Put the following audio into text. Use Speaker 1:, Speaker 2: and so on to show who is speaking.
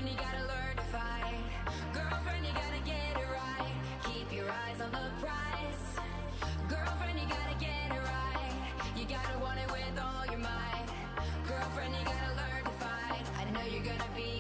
Speaker 1: Girlfriend, you gotta learn to fight. Girlfriend, you gotta get it right. Keep your eyes on the prize. Girlfriend, you gotta get it right. You gotta want it with all your might. Girlfriend, you gotta learn to fight. I know you're gonna be